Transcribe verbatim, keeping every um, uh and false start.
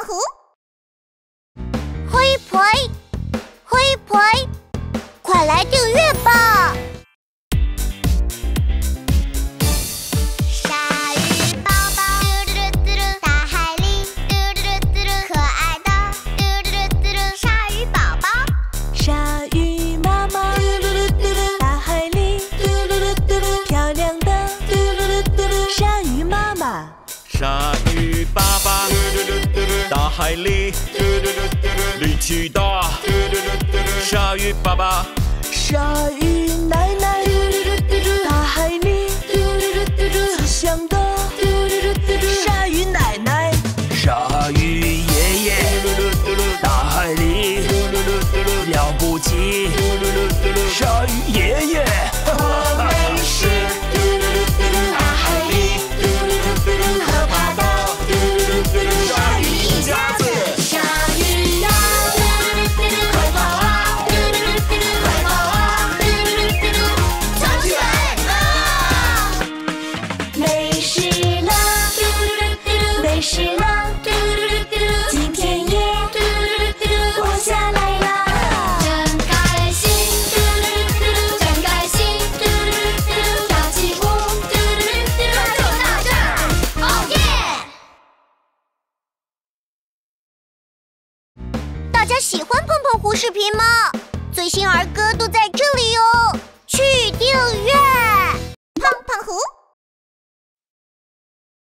狐，灰婆，灰婆，快来订阅吧！鲨鱼宝宝，大海里可爱的鲨鱼宝宝， 鲨鱼妈妈，大海里漂亮的鲨鱼妈妈。 鲨鱼爸爸，大海里力气大。鲨鱼爸爸， 鲨鱼奶奶，大海里慈祥的鲨鱼奶奶。 鲨鱼爷爷，大海里了不起。鲨鱼爷爷， 我们是大海里可怕的鲨鱼一家子。鲨鱼呀，快跑啊，快跑啊，藏起来啊！没事了，没事了，今天也活下来了。 真开心，真开心，跳起舞，快走到这儿，哦耶！ 大家喜欢碰碰狐视频吗？最新儿歌都在这里哟，去订阅碰碰狐。